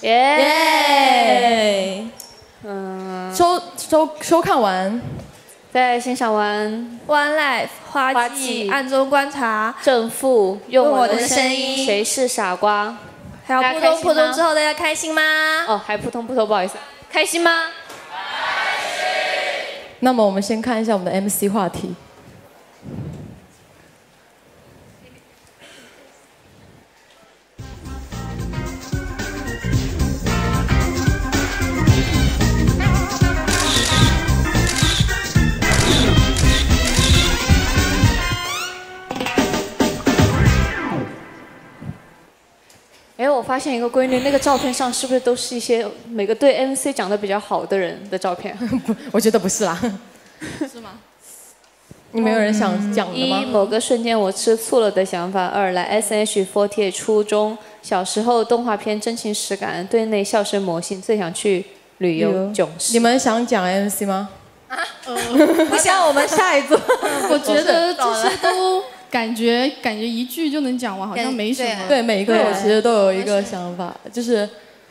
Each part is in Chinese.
耶！ 收看完， 再欣赏完 《One Life》花季暗中观察， 正负用我的声音， 谁是傻瓜？ 还有扑通扑通之后，大家开心吗？ 哦，还扑通扑通，不好意思，开心吗？ 开心。那么我们先看一下我们的 MC 话题。 哎，我发现一个规律，那个照片上是不是都是一些每个对 MC 讲的比较好的人的照片？ 我觉得不是啦。 是吗？ 你们有人想讲的吗？ 一，某个瞬间我吃醋了的想法；二，来 SH48 初中小时候动画片真情实感，对内笑声魔性，最想去旅游囧事。 你们想讲 MC 吗？ 不像我们下一座。 我觉得这些都。感觉一句就能讲完，好像没什么。 对，每一个我其实都有一个想法，就是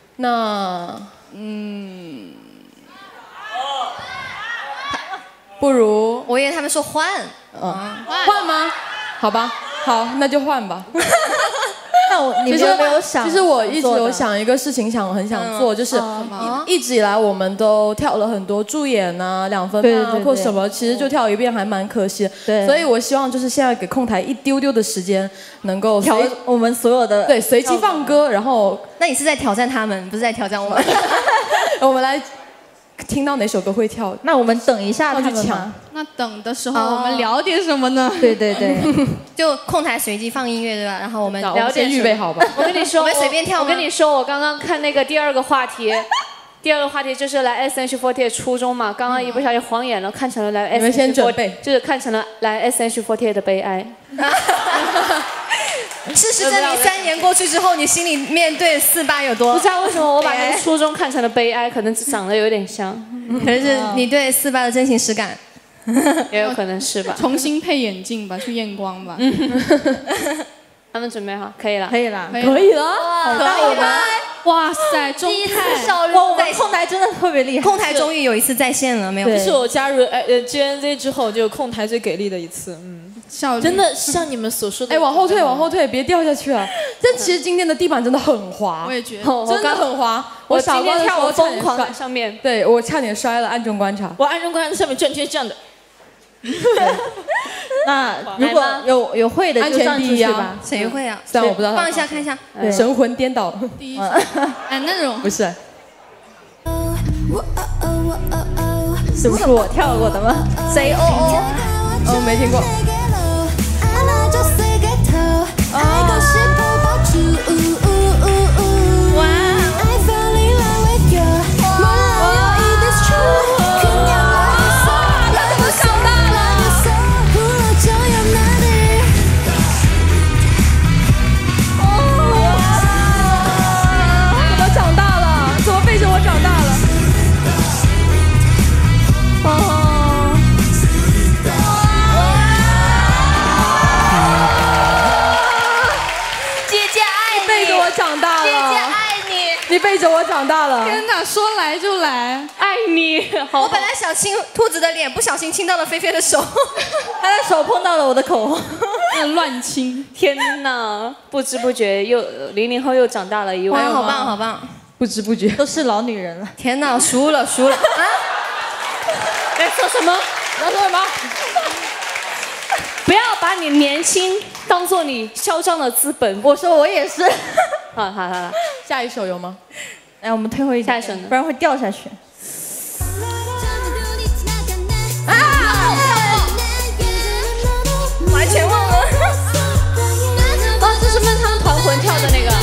不如我以为他们说换， 换吗？好吧，好，那就换吧。 那你们有没有想？ 其实我一直有想一个事情，很想做，就是一直以来我们都跳了很多助演啊、2分半啊或什么，其实就跳一遍还蛮可惜。 对， 所以我希望就是现在给控台一丢丢的时间，能够调我们所有的随机放歌，然后那你是在挑战他们，不是在挑战我们。 我们来听到哪首歌会跳， 那我们等一下他们抢。 那等的时候我们聊点什么呢？ 对对对，就控台随机放音乐对吧？然后我们聊点预备好吧。 我跟你说， 我们随便跳。 我跟你说，我刚刚看那个第二个话题。第二个话题就是来 SH48 初中嘛，刚刚一不小心晃眼了，看成了来 SH48，就是看成了来 SH48 的悲哀。 事实证明，3年过去之后，你心里面对48有多？ 不知道为什么我把那个初中看成了悲哀，可能长得有点像， 可能是你对48的真情实感， 也有可能是吧。 重新配眼镜吧，去验光吧。 他们准备好，可以了， 可以了， 可以了， 可以了。 哇塞，中泰， 哇，我们控台真的特别厉害，控台终于有一次在线了，没有？ 这是我加入GNZ 之后就控台最给力的一次，真的像你们所说的。 哎，往后退，往后退，别掉下去了。但其实今天的地板真的很滑， 我也觉得， 真的很滑。 我今天跳我疯狂在上面， 对我差点摔了，暗中观察。 我暗中观察在上面转圈这样的。 那如果有会的就上去吧。谁会啊？ 虽然我不知道。 放一下看一下。 神魂颠倒。 第一首，哎，那种不是。 是不是我跳过的吗？谁哦？ 哦，没听过。你背着我长大了， 天哪，说来就来， 爱你。 我本来想亲兔子的脸，不小心亲到了菲菲的手，她的手碰到了我的口， 乱亲。 天哪，不知不觉又00后又长大了一位， 好棒好棒， 不知不觉都是老女人了。天哪，输了啊！ 在说什么？ 要说什么？ 不要把你年轻当做你嚣张的资本。 我说我也是。 好， 下一首有吗？ 来，我们退后一点， 下一首呢？ 不然会掉下去。完全忘了。 哦，这是闷汤团魂跳的那个。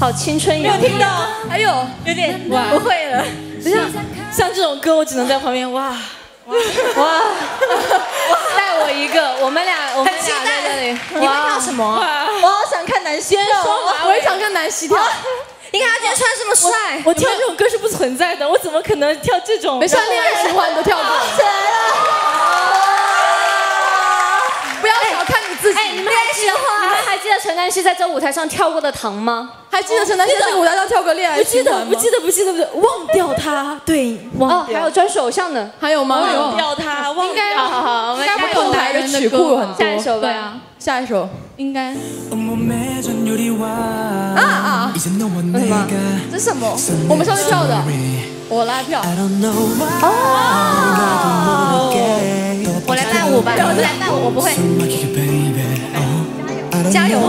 好青春洋溢。 没有听到？ 哎呦，有点不会了。 像这种歌，我只能在旁边哇。 带我一个，我们俩在这里。 你们跳什么？ 我好想看南希跳， 我也想看南希跳。 你看他今天穿这么帅， 我跳这种歌是不存在的，我怎么可能跳这种？ 没事，恋爱循环都跳过。 起来了！ 不要小看你自己。 哎，你们还记得陈丹希在这舞台上跳过的糖吗？ 还记得陈丹希在这个舞台上跳个恋爱循环吗？ 不记得，忘掉他。对，忘掉。 还有专属偶像的， 还有吗？ 忘掉他，忘掉。 好，我们应该不同台的曲库很多。 下一首吧。 对啊， 下一首应该。 什么？这是什么？我们上去跳的，我来跳。 我来伴舞吧，我来伴舞，我不会。加油！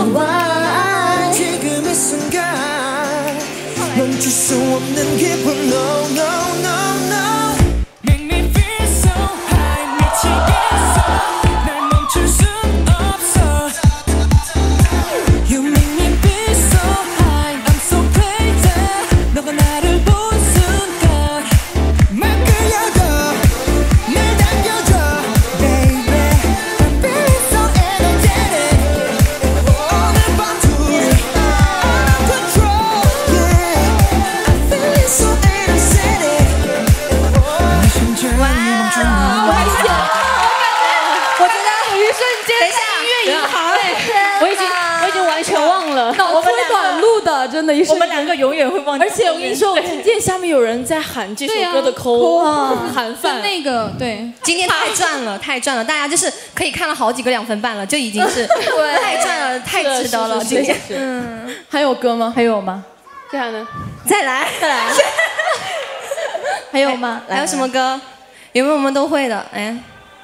真的， 我们两个永远会忘记。而且我跟你说，我听见下面有人在喊这首歌的口喊饭。 那个对， 今天太赚了，太赚了！大家就是可以看了好几个2分半了，就已经是太赚了，太值得了。今天， 还有歌吗？ 还有吗？ 这样呢？ 再来。还有吗？还有什么歌？有没有我们都会的？哎。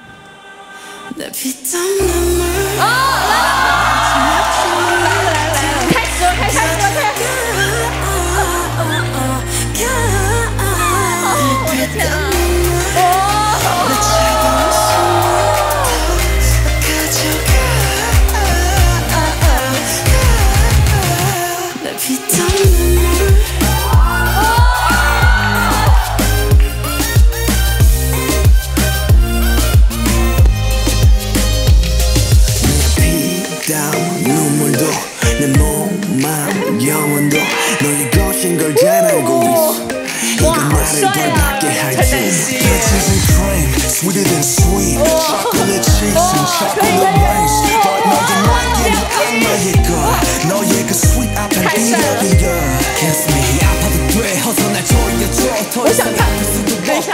我想看，等一下。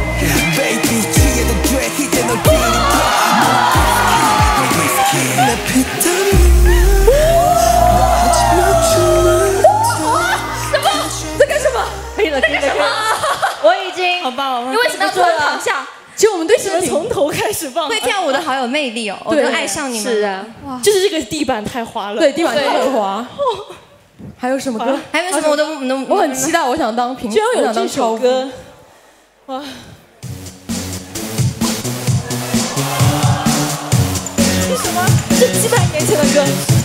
在干什么？ 可以了，我已经好棒！ 你为什么要突然躺下？ 其实我们对视频从头开始放。 会跳舞的好有魅力哦，我都爱上你们。 是啊， 就是这个地板太滑了。 对，地板太滑。还有什么歌？ 还有什么我很期待，我想当评， 居然有这首歌，哇！这什么？这几百年前的歌。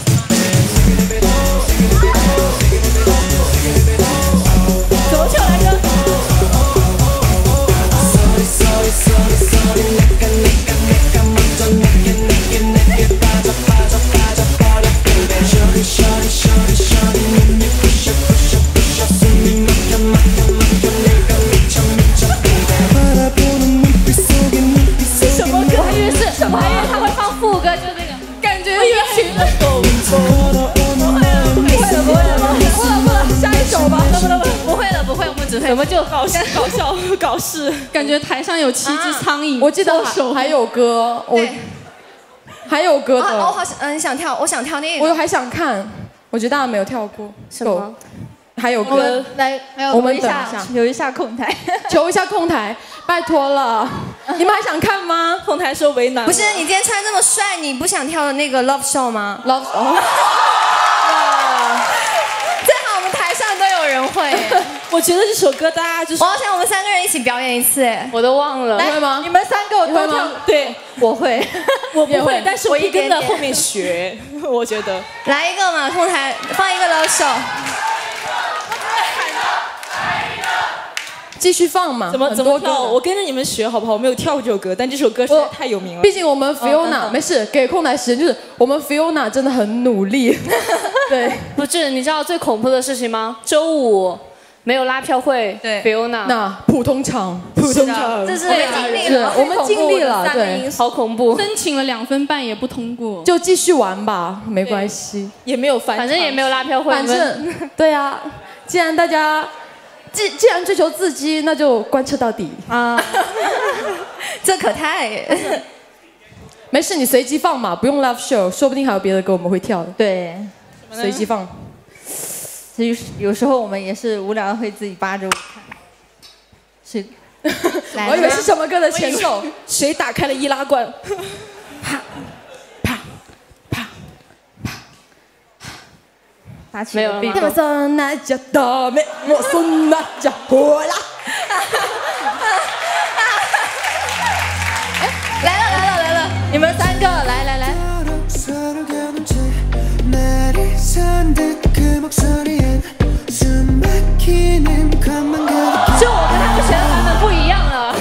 怎么跳来着？ 我还以为他会放副歌，就那个感觉一群人不了，下一首吧。不会了，我们只会怎么就搞事？ 感觉台上有7只苍蝇。 我记得还有歌，还有歌的。 我好想跳，我想跳那个。 我还想看，我觉得大家没有跳过。 什么？ 还有歌， 来， 我们等一下， 留一下空台， 求一下空台，拜托了。你们还想看吗？ 空台说为难。 不是，你今天穿这么帅，你不想跳的那个 Love Show 吗 ？Love Show。哇！ 最好我们台上都有人会。 我觉得这首歌大家就是， 我好想我们3个人一起表演一次，哎， 我都忘了。 你会吗？ 你们3个我都跳。 对， 我会， 我不会，但是我可以跟着后面学。我觉得。 来一个嘛，空台放一个 Love Show。 继续放嘛。 怎么跳？我跟着你们学好不好？我没有跳过这首歌，但这首歌实在太有名了。 毕竟我们 Fiona 没事，给空台时间，就是我们 Fiona 真的很努力。对， 不是，你知道最恐怖的事情吗？周五没有拉票会，对 Fiona 那普通场， 这是我们尽力了， 对， 好恐怖。 申请了2分半也不通过， 就继续玩吧，没关系， 也没有反正也没有拉票会， 反正对啊，既然大家既然追求刺激，那就贯彻到底啊！ 这可太没事，你随机放嘛，不用 live show， 说不定还有别的歌我们会跳的。 对， 随机放。 有时候我们也是无聊会自己扒着看。是， 我以为是什么歌的前奏？ 谁打开了易拉罐？ 啪啪啪啪，打起了。 我说那叫大妹，我说那叫火啦。 来了，你们3个来。 就我跟他们选的版本不一样了。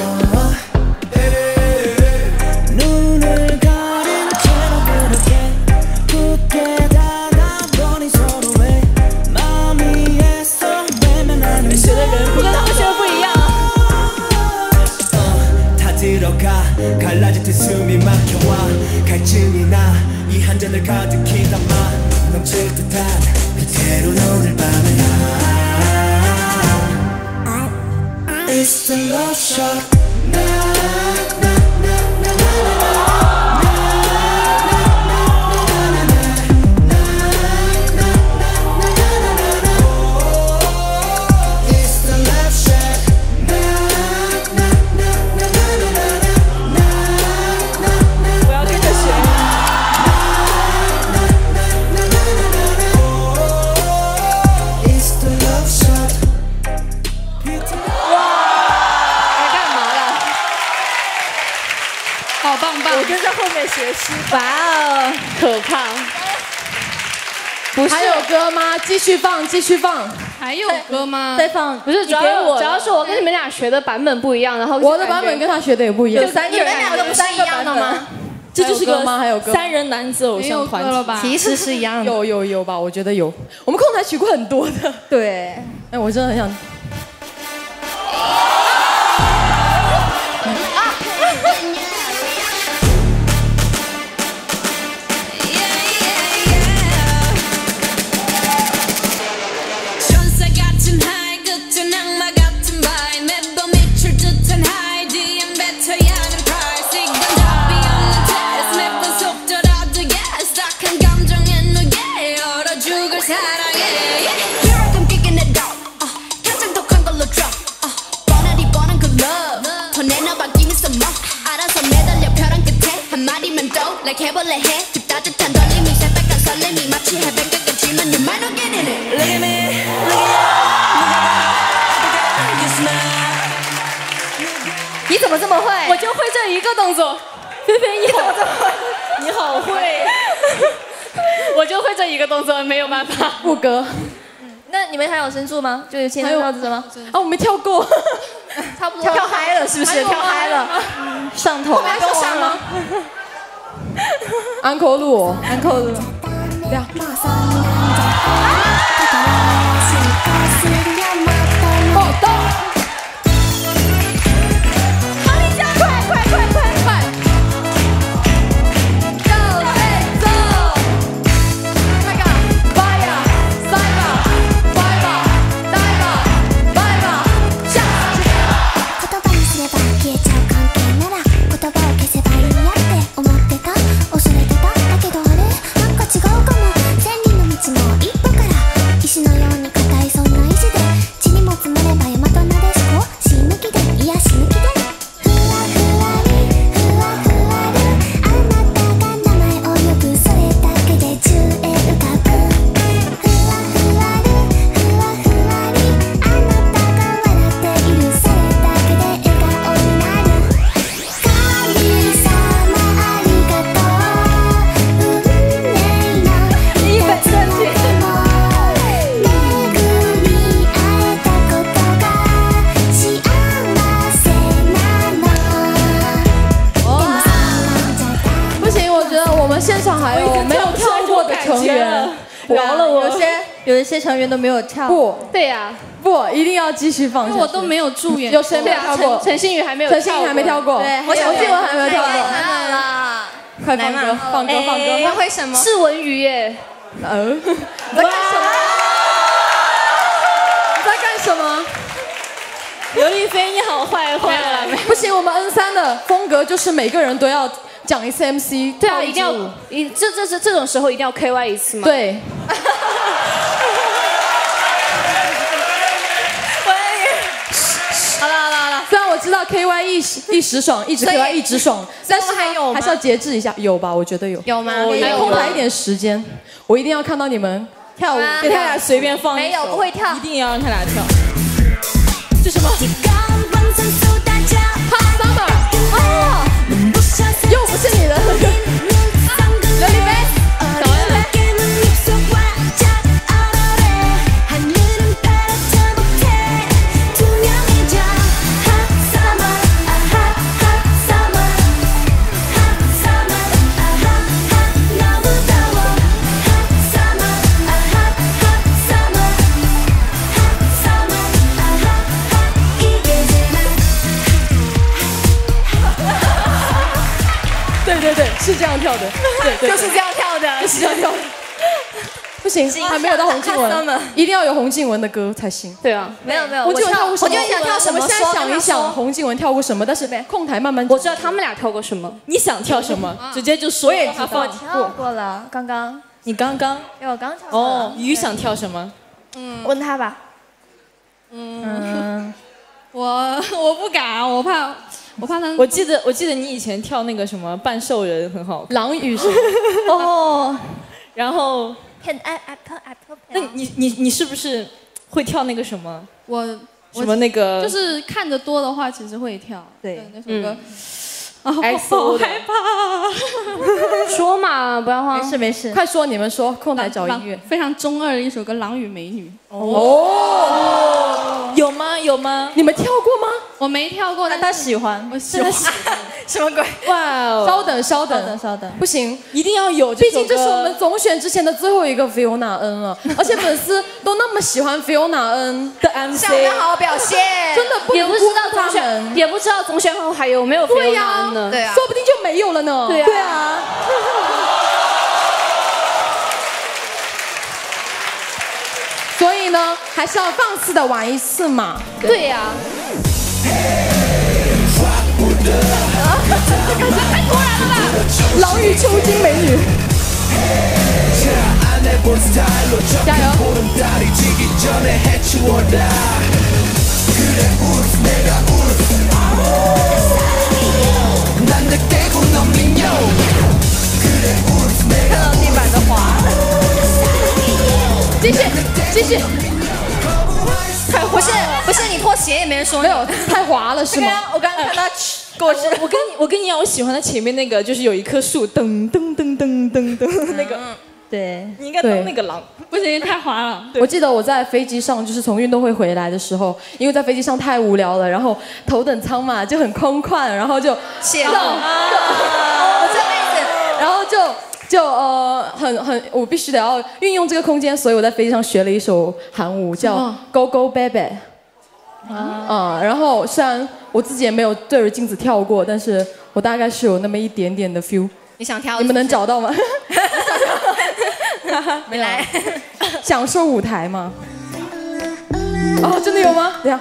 选的人跟他们选的不一样啊。 It's the love shot. 我跟在后面学习。 哇哦， 可怕！ 不是还有歌吗？继续放，继续放。 还有歌吗？ 再放。 不是，主要是我跟你们俩学的版本不一样，然后我的版本跟他学的也不一样。 你们两个不是一样的吗？ 这就是个还有歌 3人男子偶像团体吧？ 其实是一样的。 有吧？我觉得有。我们控台曲过很多的。 对。 哎，我真的很想。 你怎么这么会？ 我就会这一个动作。菲菲，你怎么这么会？ 你好会。 我就会这一个动作，没有办法。 副歌。 那你们还有申诉吗？就有签到这吗？ 啊，我没跳过。 差不多。跳嗨了是不是？跳嗨了。上头。 后面都上了。安可路， 安可路。 对啊。 「 成员， 饶了我。 有一些成员都没有跳。 不， 对呀， 不，一定要继续放下去。 我都没有助演。 有谁没有跳过？ 陈星宇还没有。 陈星宇还没跳过。 对， 洪靖文还没有跳过。 了， 快放歌，放歌，放歌！ 他会什么？ 是文娱耶。 你在干什么？你在干什么？ 刘亦菲，你好坏坏了！ 不行，我们 N3的风格就是每个人都要讲一次 MC。 对啊，一定要，这种时候一定要 KY 一次嘛。 对。 好了， 虽然我知道 KY 一时爽，一直 KY 一直爽，但是还有还是要节制一下，有吧？我觉得有。 有吗？ 给后台一点时间，我一定要看到你们跳舞， 给他俩随便放一首， 没有不会跳， 一定要让他俩跳。这什么？ Hot Summer， 哦，又不是你的。刘亦菲，小恩菲。对，是这样跳的，对， 就是这样跳的， 就是这样跳的。不行，还没有到洪靖文，一定要有洪靖文的歌才行。 对啊， 没有， 洪靖文跳过什么？ 我就想跳什么？ 我们现在想一想，洪靖文跳过什么？但是控台慢慢。 我知道他们俩跳过什么。 你想跳什么？直接就说。 我也知道，跳过了，刚刚。 你刚刚？ 因为我刚跳过。 哦，鱼想跳什么？ 问他吧。 我不敢，我怕他。 我记得你以前跳那个什么半兽人很好看， 狼语是。 哦， 然后。 I 那你是不是会跳那个什么？ 什么那个？ 就是看得多的话，其实会跳。 对， 那首歌。 好害怕。说嘛，不要慌。 没事。 快说，你们说，控台找音乐。 非常中二的一首歌，《狼与美女》。 哦。 有吗？ 你们跳过吗？ 我没跳过，但他喜欢。 我喜欢。 什么鬼？ 哇！ 稍等，不行， 一定要有。 毕竟这是我们总选之前的最后一个 Fiona N 了，而且粉丝都那么喜欢 Fiona N 的 MC， 想得好表现， 真的不也不知道他们， 也不知道总选后还有没有 Fiona N 呢？ 对啊， 说不定就没有了呢。 对啊。 所以呢，还是要放肆的玩一次嘛。 对呀。 这感觉太突然了吧！狼与秋金美女，加油！ 看到地板的滑， 继续。 不是你脱鞋也没人说， 没有太滑了是吗？ 我刚刚看到过去， 我跟你讲，我喜欢他前面那个，就是有一棵树，噔噔噔噔噔噔那个， 对， 你应该当那个狼， 不行，太滑了。 我记得我在飞机上，就是从运动会回来的时候，因为在飞机上太无聊了，然后头等舱嘛就很空旷，然后就泄露，我这辈子， 然后我必须得要运用这个空间，所以我在飞机上学了一首韩舞，叫《Go Go Baby》。然后虽然我自己也没有对着镜子跳过，但是我大概是有那么一点点的 feel。 你想跳？ 你们能找到吗？ 没来， 享受舞台吗？哦，真的有吗？等下。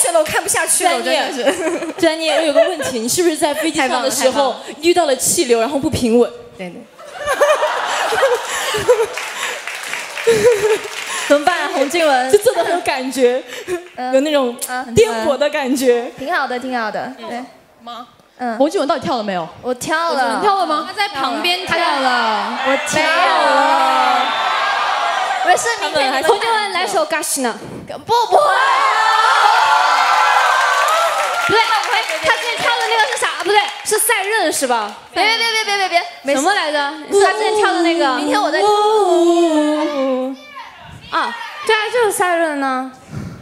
线都看不下去了，真的是。 詹妮，我有个问题，你是不是在飞机上的时候遇到了气流，然后不平稳？ 对。 怎么办？洪静文就做的很有感觉，有那种颠簸的感觉。 挺好的，挺好的。对。 吗？洪静文到底跳了没有？ 我跳了。 你跳了吗？ 他在旁边跳了。 我跳了。没事，明天洪静文来首《嘎西呢》。 不会。 不对，他之前跳的那个是啥？不对，是赛壬是吧？ 别， 什么来着？是他之前跳的那个。 明天我再。 啊，对啊，就是赛壬呢。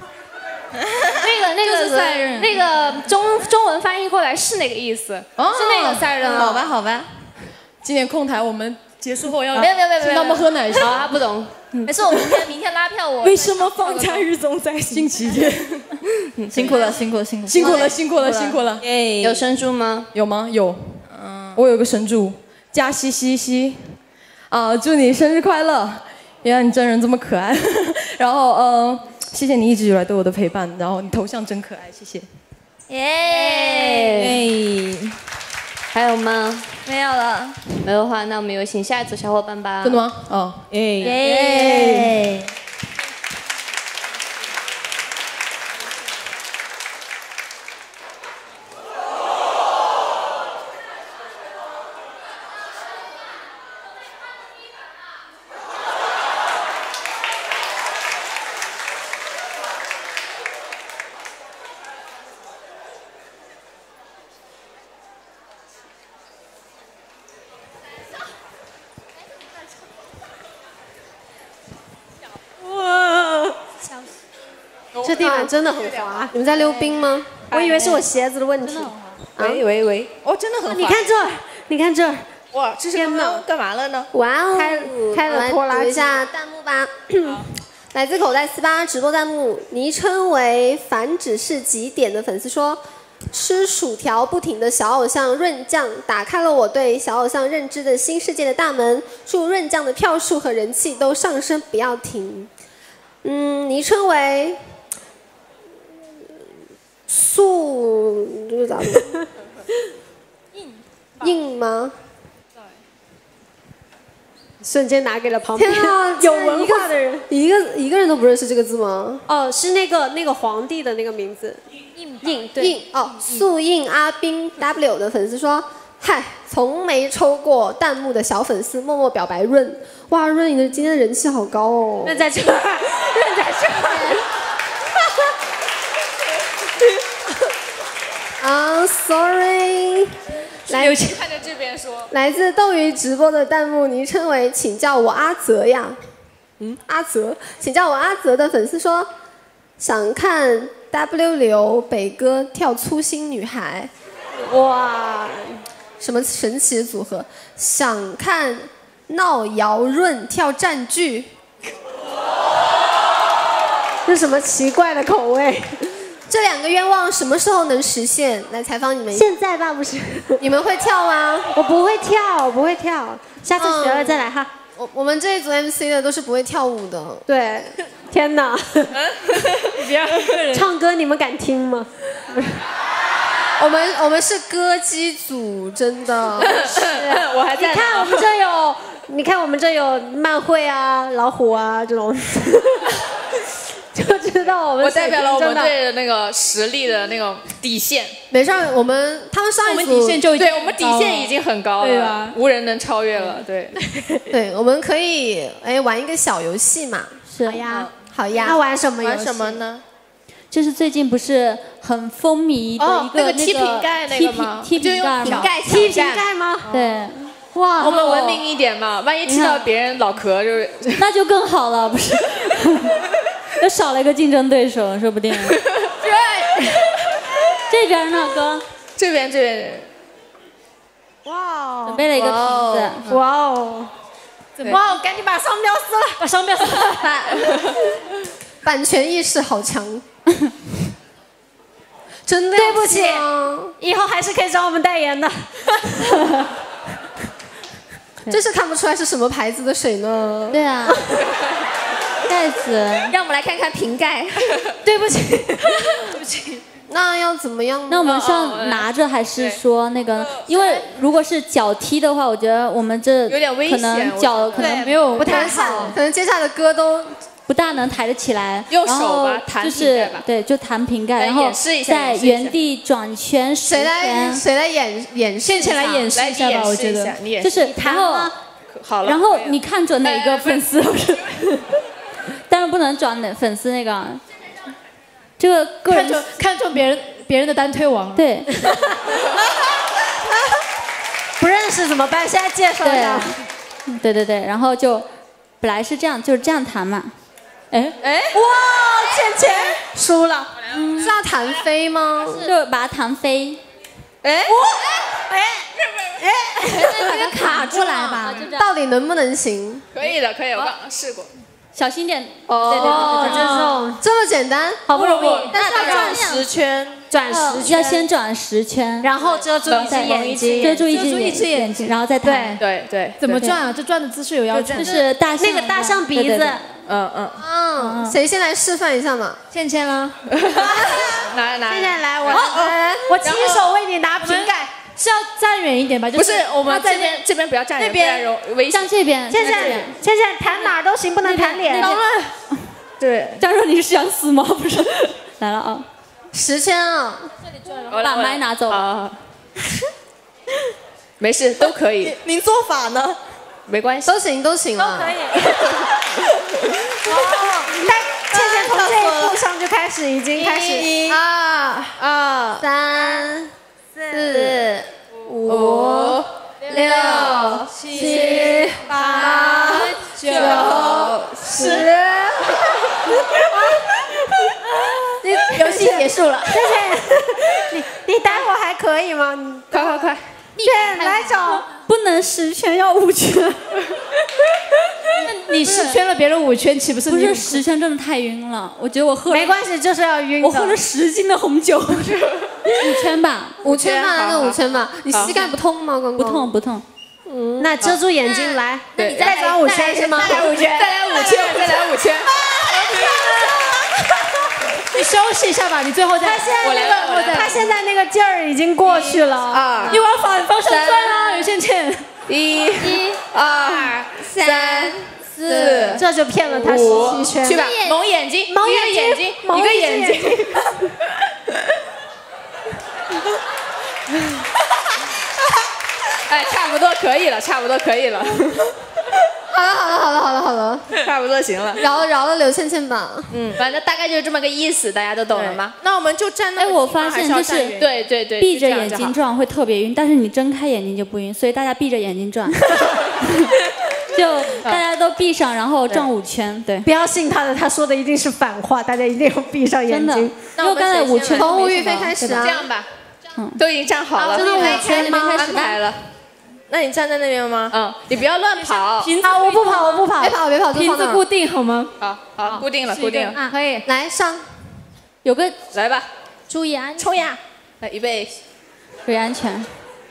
那个中文翻译过来是那个意思，是那个赛壬。 好吧。 今年控台我们结束后要没有， 请他们喝奶茶。 啊，不懂。 没事，我明天拉票。我为什么放假日总在星期天？ 辛苦了。 有神助吗？ 有吗？有。我有个神助，加西西西。祝你生日快乐！原来你真人这么可爱。然后谢谢你一直以来对我的陪伴，然后你头像真可爱，谢谢。 耶！还有吗？ 没有了。 没有的话，那我们有请下一组小伙伴吧。 真的吗？ 耶！ 这地板真的很滑，你们在溜冰吗？我以为是我鞋子的问题。 喂， 哦，真的很滑。 你看这儿， 哇，这是干嘛了呢？ 哇哦，开了拖拉机。读一下弹幕吧。来自口袋48直播弹幕，昵称为反指是极点的粉丝说：吃薯条不停的小偶像润酱，打开了我对小偶像认知的新世界的大门。祝润酱的票数和人气都上升，不要停。昵称为这个咋说？硬吗？瞬间拿给了旁边有文化的人，一个人都不认识这个字吗？哦，是那个皇帝的那个名字。印哦，素印阿斌 W 的粉丝说：嗨，从没抽过弹幕的小粉丝默默表白润。哇，润，你的今天的人气好高哦。润在这，润在这。sorry。 有请看着这边说。 来自斗鱼直播的弹幕昵称为“请叫我阿泽呀”。阿泽，请叫我阿泽的粉丝说，想看 W 流北哥跳粗心女孩。哇，什么神奇的组合！想看闹姚润跳战剧。这什么奇怪的口味？这两个愿望什么时候能实现？来采访你们。现在吧，不是？你们会跳吗？我不会跳，我不会跳。下次学了再来哈。我们这一组 MC 的都是不会跳舞的。对，天哪！唱歌你们敢听吗？我们是歌姬组，真的。是，我还在。你看我们这有漫绘啊、老虎啊这种。就知道我代表了我们队的那个实力的那种底线。 没事，他们上一组底线就对，我们底线已经很高了，无人能超越了。对， 对，我们可以玩一个小游戏嘛。是呀，好呀。那玩什么游戏？玩什么呢？ 就是最近不是很风靡的一个那个踢瓶盖那个吗？ 踢瓶盖吗？ 对。 哇，我们文明一点嘛，万一踢到别人脑壳就是。 那就更好了，不是？又少了一个竞争对手，说不定。这边呢，哥？ 这边。 哇！ 准备了一个瓶子。 哇哦！哇哦！赶紧把商标撕了， 把商标撕了。 版权意识好强。真的对不起，以后还是可以找我们代言的。 这是看不出来是什么牌子的水呢？ 对啊。 盖子。 让我们来看看瓶盖。 对不起，对不起。 那要怎么样呢？ 那我们是要拿着还是说那个？因为如果是脚踢的话，我觉得我们这有点危险， 可能脚可能没有不太好，可能接下来的歌都不大能抬得起来。 用手吧，弹就瓶盖吧。 是对，就弹瓶盖，然后在原地转圈10圈。 谁来演现前来演示一下吧，我觉得就是然后好了， 然后你看准哪个粉丝，当然不能转粉丝那个。这个个人看中别人的单推王， 对， 不认识怎么办？现在介绍一下。 对，然后就本来是这样，就是这样弹嘛。哎， 哇，倩输了， 是要弹飞吗？ 就把它弹飞。 那个卡住来吧， 到底能不能行？ 可以的，我刚刚试过。 小心点哦，这么简单， 好不容易， 但是要转 10圈， 转10圈， 要先转10圈， 然后遮住一只眼睛， 遮住一只眼睛，然后再弹。 对， 怎么转啊？这转的姿势有要求， 就是大象那个大象鼻子。 谁先来示范一下嘛？ 倩啦， 拿， 倩来，我亲手为你拿瓶盖。是要站远一点吧？ 不是，我们这边不要站远，不然危险。 向这边， 倩弹哪儿都行，不能弹脸。 对， 张若你是想死吗？不是，来了啊 ！10圈啊！ 把麦拿走。 没事，都可以。 您做法呢？ 没关系， 都行了。 都可以。倩从这一步上就开始，已经开始。1、 2、3、4、5、6、7、8、9、10。 游戏结束了。你待会还可以吗？ 快！ 倩来找。 不能10圈，要5圈。 你10圈了，别人5圈，岂不是？ 不是10圈，真的太晕了。我觉得我喝没关系，就是要晕。 我喝了10斤的红酒。5圈吧 ，5圈吧，那5圈吧。你膝盖不痛吗？刚刚不痛。 那遮住眼睛来。 那你再转5圈是吗？ 再来5圈。 你休息一下吧，你最后再。他现在那个劲儿已经过去了。 2， 你往反方向转啊，刘倩。 1、2、3、4， 这就骗了他17圈。 去吧，蒙眼睛，一个眼睛。哎，差不多可以了。 好了， 差不多行了。 饶了刘倩吧。 反正大概就是这么个意思，大家都懂了吗？ 那我们就站那。 我发现就是对， 闭着眼睛转会特别晕，但是你睁开眼睛就不晕，所以大家闭着眼睛转。就大家都闭上，然后转5圈。对， 不要信他的，他说的一定是反话，大家一定要闭上眼睛。 因为刚才5圈。 从吴玉飞开始啊。 这样吧，都已经站好了。 真的5圈吗？ 安排了。 那你站在那边吗？ 你不要乱跑。 我不跑， 别跑， 瓶子固定好吗？ 好，固定了。 可以， 来上。 有个来吧， 注意安全。 冲呀！ 来，预备， 注意安全。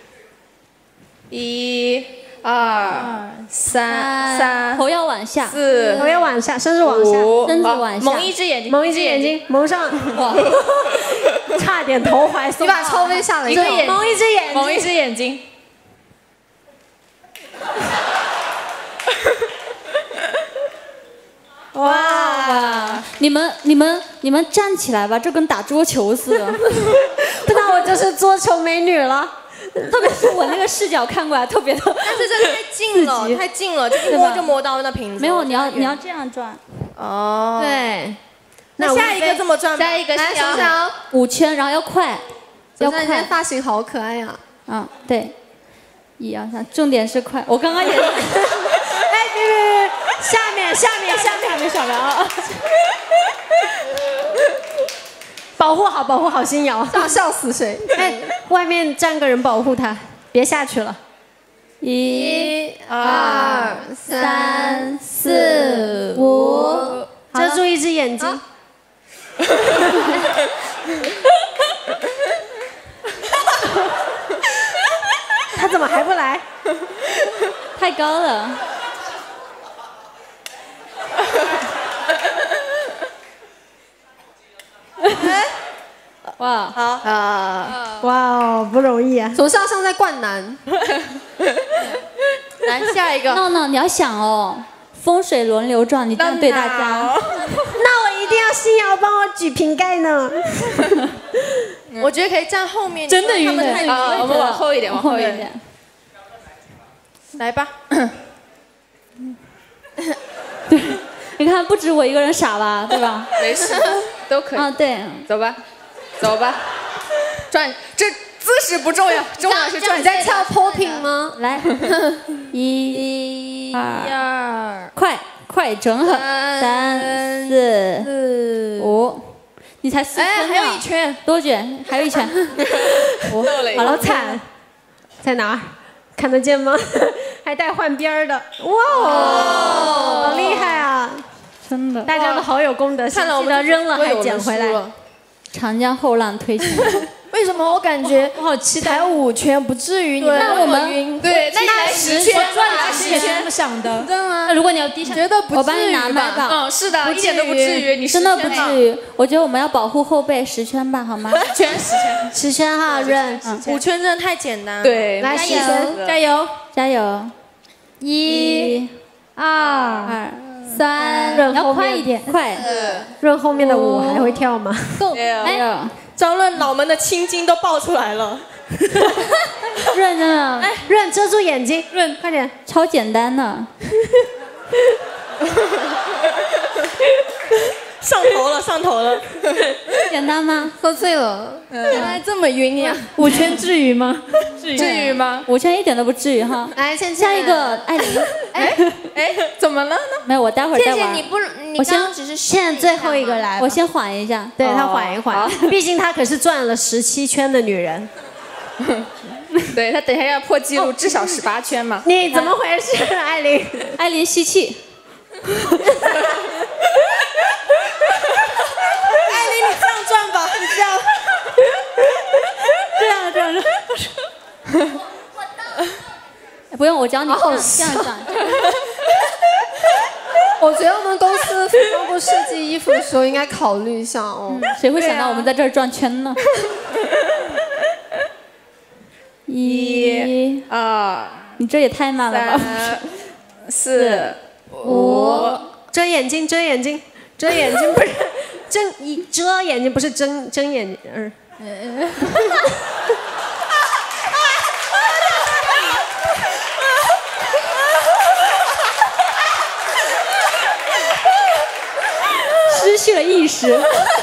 1、2、3， 头要往下 ，4， 头要往下，身子往下， 身子往下， 蒙一只眼睛， 蒙一只眼睛，蒙上，哇，差点头怀送。 你把超威下了一个， 蒙一只眼睛， 蒙一只眼睛。 哇！你们站起来吧，这跟打桌球似的。 那我就是桌球美女了。 特别是我那个视角看过来特别的， 但是这太近了，太近了，就一摸就摸到那瓶子。 没有，你要这样转。 哦。 对。 那下一个这么转？ 下一个来，小小 5圈，然后要快，要快。 你的发型好可爱呀。 嗯，对。1、2、3，重点是快。我刚刚也。哎， 别，下面还没上来啊！保护好新瑶， 笑死谁？ 哎，外面站个人保护他，别下去了。 1、2、3、4、5， 遮住一只眼睛。他怎么还不来？ 太高了。 哇， 好啊，哇哦，不容易啊！总是要像在灌篮。 来下一个。 No， 你要想哦，风水轮流转，你这样对大家。 那我一定要新瑶帮我举瓶盖呢。 我觉得可以站后面， 真的晕他们太我们往后一点，往后一点。 来吧。 对，你看不止我一个人傻吧，对吧？ 没事，都可以。 啊，对， 走吧，走吧。转，这姿势不重要，重要是转。 你在跳 popping 吗？ 来，1、2，快整狠，3、4、5，你才4圈呢， 还有一圈， 多卷，还有一圈。 好了，惨，在哪儿？看得见吗？还带换边儿的，哇，好厉害啊！ 真的， 大家都好有功德心，记得扔了还捡回来。 长江后浪推前浪。 为什么我感觉我好期待才5圈不至于你们那我们晕？ 对，那你来10圈， 赚了10圈，这么想的。 那如果你要低下， 觉得不我帮至于你拿麦吧。 嗯，是的，一点都不至于，你真的不至于。我觉得我们要保护后背10圈吧，好吗 ？10圈 ，10圈哈，润 ，5圈真的太简单了。 对， 来10圈， 加油， 加油！1、2、3，要快一点，快！ 润后面的舞还会跳吗？ 够！哎， 张润脑门的青筋都爆出来了。 润真的， 哎，润遮住眼睛，润快点， 超简单的。 上头了，上头了。 简单吗？ 喝醉了， 原来这么晕呀 ！5圈至于吗？ 至于吗 ？5圈一点都不至于哈。 来， 下一个艾琳。 哎，怎么了呢？ 没有，我待会儿再玩。 你刚刚只是现在最后一个来， 我先缓一下。 对她缓一缓，毕竟她可是转了17圈的女人。 对，她等一下要破纪录，至少18圈嘛。 你怎么回事，艾琳？ 艾琳吸气。 艾琳，你这样转吧，你这样。 这样。不用，我教你这样转。 我觉得我们公司服装部设计衣服的时候应该考虑一下哦。 谁会想到我们在这儿转圈呢？1、 2， 你这也太慢了吧 ！4、5， 遮眼睛，遮眼睛，遮眼睛不是遮眼睛不是睁眼睛。 失去了意识。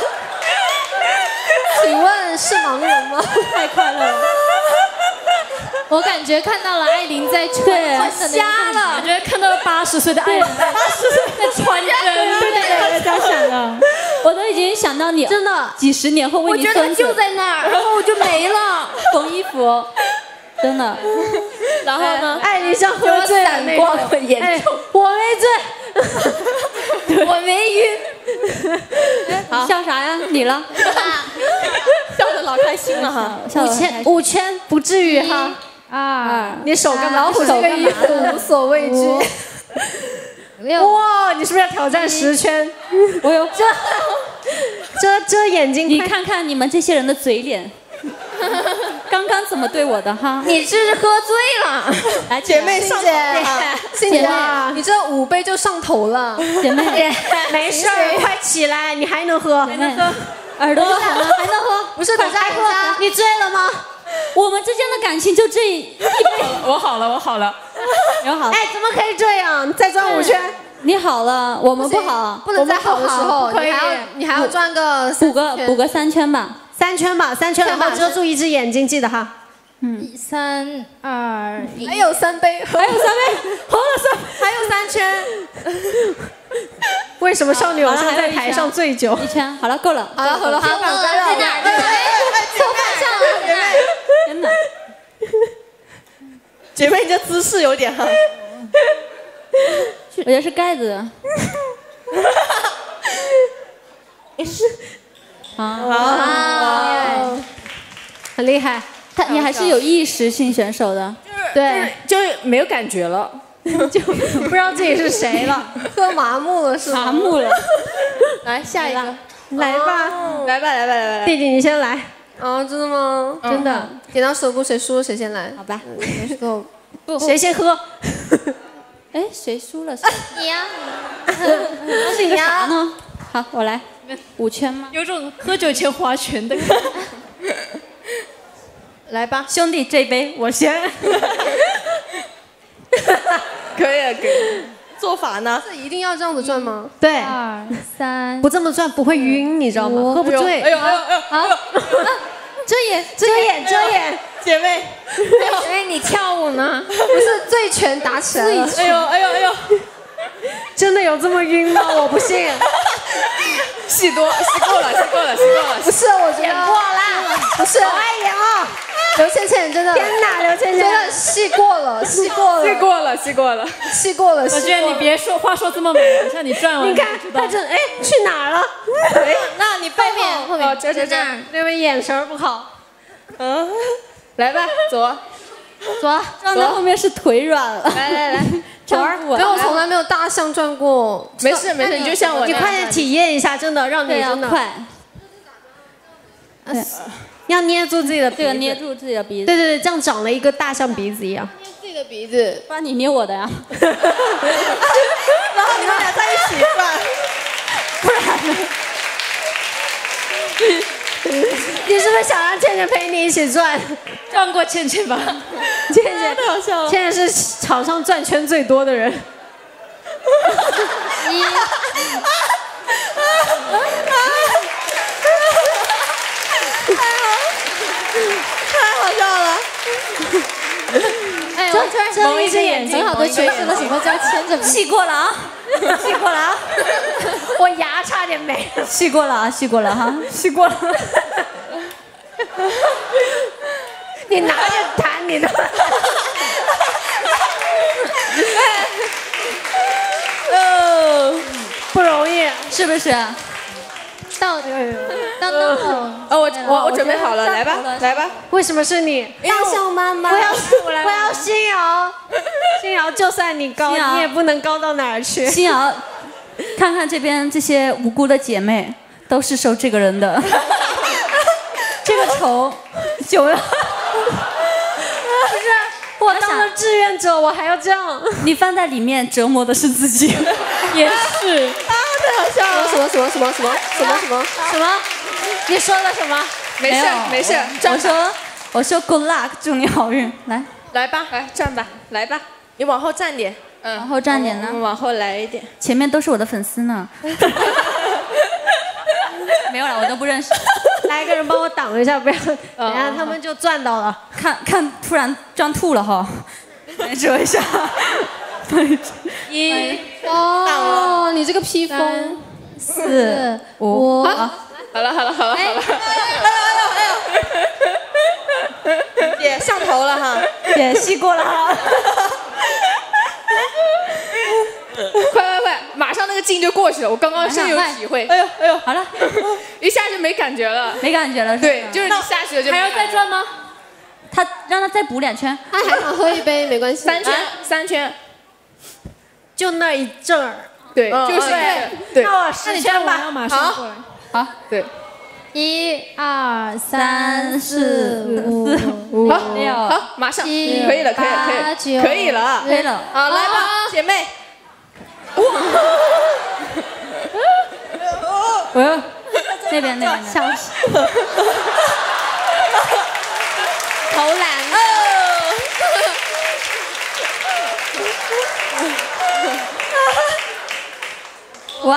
请问是盲人吗？ 太快乐了！ 我感觉看到了艾琳在穿针， 瞎了。 我觉得看到了80岁的艾琳，80岁在穿针， 对，这样想的。我都已经想到你真的几10年后为你孙子， 我觉得就在那儿，然后我就没了， 缝衣服，真的。 然后呢？ 艾琳像喝醉了那种， 严重。 我没醉， 我没晕。 你笑啥呀？你了？ 笑得老开心了哈。 5圈不至于哈。 2， 你手跟老虎这个衣服无所畏惧。哇，你是不是要挑战10圈？ 我有遮眼睛。 你看看你们这些人的嘴脸，刚刚怎么对我的哈？ 你这是喝醉了。 来， 姐妹上头了，欣姐，你这5杯就上头了。 姐妹， 没事儿，快起来，你还能喝。 还能喝，耳朵都红了，还能喝？ 不是，等下喝。你醉了吗？ 我们之间的感情就这一杯。 我好了，我好了。 你好。 哎，怎么可以这样？再转5圈。 你好了，我们不好。 不能再好的时候，你还要转个补个3圈吧。 3圈吧，3圈，然后遮住一只眼睛，记得哈。 3、2、1， 还有3杯， 还有3杯，喝了3， 还有3圈。为什么少女偶像在台上醉酒 ？1圈，好了，够了。 好了，好了， 在哪儿？ 手板上了，姐妹。 天哪！ 姐妹，你这姿势有点哈。 我觉得是盖子。 啊，很厉害。 你还是有意识性选手的。 对， 就是没有感觉了， 就不知道自己是谁了，喝麻木了是吗？ 麻木了。 来下一个。 来吧， 来吧，来吧，来吧。 弟弟你先来。 哦，真的吗？ 真的。 剪刀石头布，谁输了谁先来。 好吧。 不， 谁先喝？ 哎，谁输了？ 你呀。 那是一个啥呢？好，我来。5圈吗？ 有种喝酒前划拳的感觉。 来吧，兄弟，这杯我先。 可以，可以。做法呢？ 是一定要这样子转吗？ 对。 2、3， 不这么转不会晕，你知道吗？喝不醉。 哎呦哎呦哎呦！好。 遮掩，遮掩，遮掩， 姐妹。 哎，你跳舞呢？ 不是醉拳打起来了。 哎呦哎呦哎呦！ 真的有这么晕吗？我不信。 戏够了，戏够了。 不是，我觉得演过啦。 不是， 好爱演哦。 刘倩倩真的， 天哪，刘倩倩真的戏过了。 我觉得你别说话说这么美，像你转完。 你看，他这哎去哪儿了？ 哎，那你背面后面这，那位眼神不好。 来吧，左， 转到后面是腿软了。 来， 左儿， 对，我从来没有大象转过。 没事，你就像我， 你快点体验一下，真的让你真的快。 要捏住自己的鼻子， 这个捏住自己的鼻子。 对，这样长了一个大象鼻子一样。 捏自己的鼻子， 不然你捏我的呀。 然后你们俩在一起转， 不然呢？ 你是不是想让倩倩陪你一起转？ 转过倩倩吧。 倩倩太好笑了。倩倩是场上转圈最多的人。 太好笑了！ 哎，我突然睁一只眼睛， 很好的诠释了什么叫牵着鼻。 戏过了啊！戏过了啊！ 我牙差点没了。 戏过了啊！戏过了哈！戏过了。 你拿着弹你的。不容易， 是不是？ 到， 我准备好了，来吧。 为什么是你？ 大象妈妈， 我要新瑶，新瑶，就算你高，你也不能高到哪儿去。 新瑶，看看这边这些无辜的姐妹，都是受这个人的这个仇久了。 不是，我当了志愿者，我还要这样。 你放在里面折磨的是自己，也是。 太好笑了！ 什么？ 你说了什么？ 没事。 我说 good luck， 祝你好运。 来吧，来站吧，来吧。你往后站点， 往后站点呢？ 往后来一点。 前面都是我的粉丝呢。没有了，我都不认识。 来一个人帮我挡一下，不要，等下他们就赚到了。 看，突然转吐了哈，来折一下。 哦，你这个披风。 4、5， 好了。姐上头了哈， 姐戏过了哈。 快，马上那个劲就过去了。我刚刚深有体会。哎呦， 好了， 一下就没感觉了。 没感觉了， 对，就是你下去了就。 还要再转吗？ 他让他再补2圈。 他还想喝一杯，没关系。 3圈， 就那一阵儿。 对，就是对。 那我10圈吧。 好， 对。 1、2、3、4、5、 6，好，马上可以了，可以了。好，来吧，姐妹。 那边， 笑死。投篮。 哇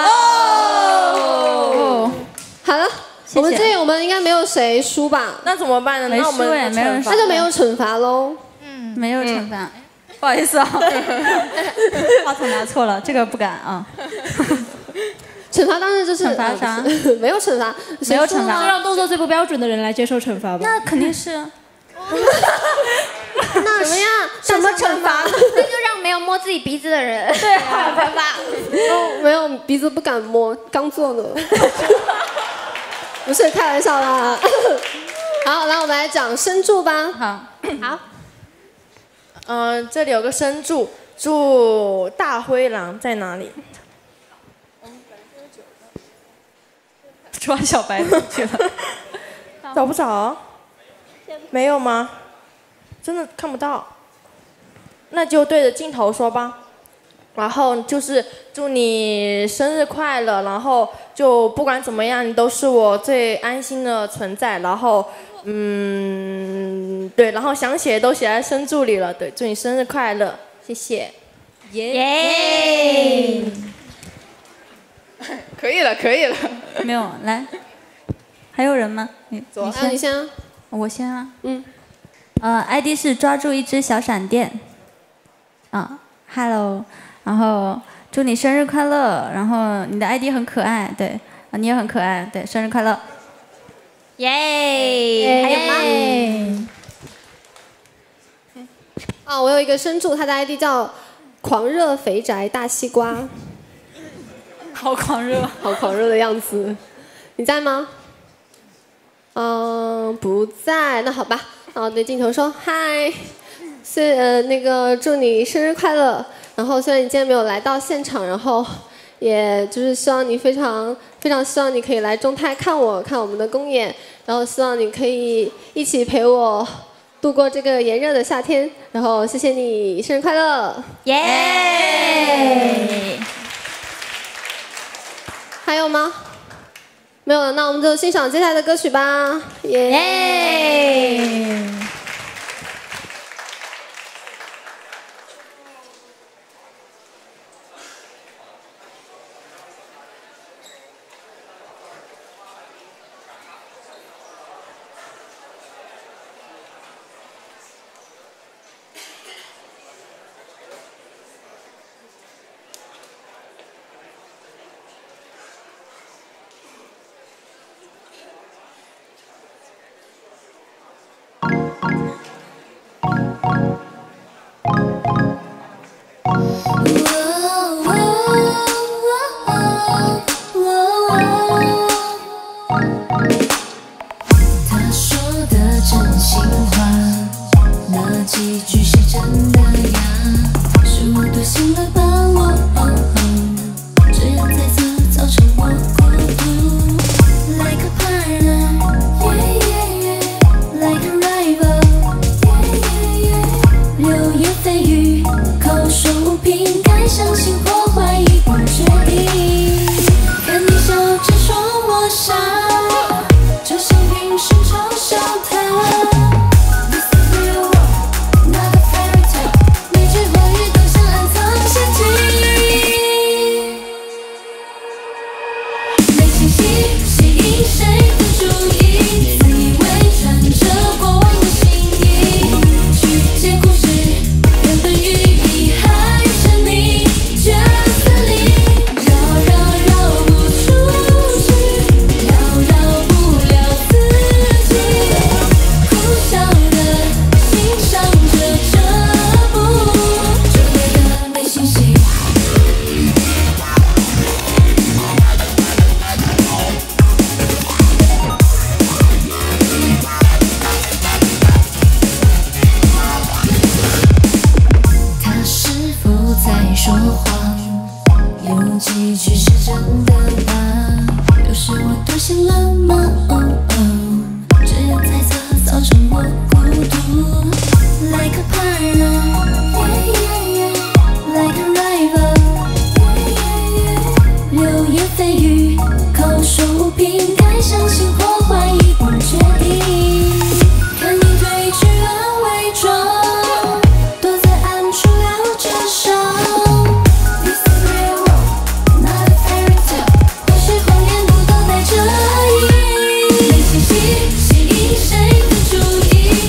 哦！好了，我们这里我们应该没有谁输吧？ 那怎么办呢？ 没输哎，没人输， 那就没有惩罚喽。 没有惩罚，不好意思啊，话筒拿错了，这个不敢啊。 惩罚当然就是惩罚啥？ 没有惩罚， 没有惩罚， 就让动作最不标准的人来接受惩罚吧。 那肯定是。 那什么呀？什么惩罚？ 那就让没有摸自己鼻子的人。 对，好惩罚。哦，没有鼻子不敢摸，刚做的。不是开玩笑啦。好，来我们来讲生柱吧。 好。 这里有个生柱，祝大灰狼在哪里？ 抓小白兔去了。 找不着？没有吗？真的看不到。那就对着镜头说吧。然后就是祝你生日快乐，然后就不管怎么样，你都是我最安心的存在。然后，对，然后想写都写在生祝里了。对，祝你生日快乐，谢谢。 耶！ 可以了，可以了。 没有，来，还有人吗？你先。 我先啊。ID 是抓住一只小闪电。Hello。然后祝你生日快乐，然后你的 ID 很可爱，对，你也很可爱，对，生日快乐，耶！还有吗？ 我有一个生助，他的 ID 叫狂热肥宅大西瓜， 好狂热， 好狂热的样子。你在吗？不在，那好吧，对镜头说嗨，那个祝你生日快乐。然后虽然你今天没有来到现场，然后也就是希望你非常非常希望你可以来中泰看我们的公演，然后希望你可以一起陪我度过这个炎热的夏天。然后谢谢你，生日快乐！ 耶！ 还有吗？没有了，那我们就欣赏接下来的歌曲吧。耶！ 谁的注意？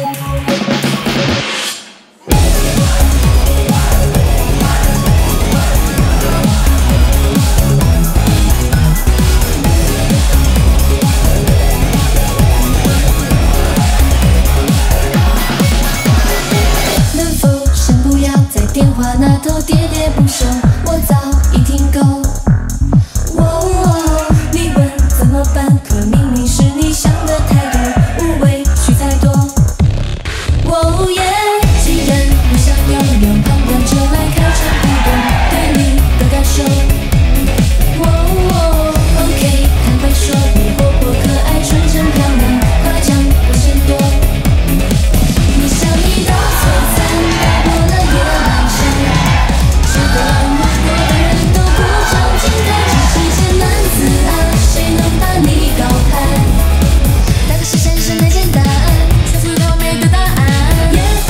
电话那头喋喋不休，我早已听够。你问怎么办？可明明是你想的太多，无谓需太多。既然你想要用旁观者来开诚布公对你的感受。OK， 坦白说，你活泼可爱、纯真漂亮，夸奖不嫌多。你想你的璀璨，打破了夜晚。值得默默的人都鼓掌惊叹，这世界男子汉，谁能把你高攀？大可是现实难简单，全部都没的答案。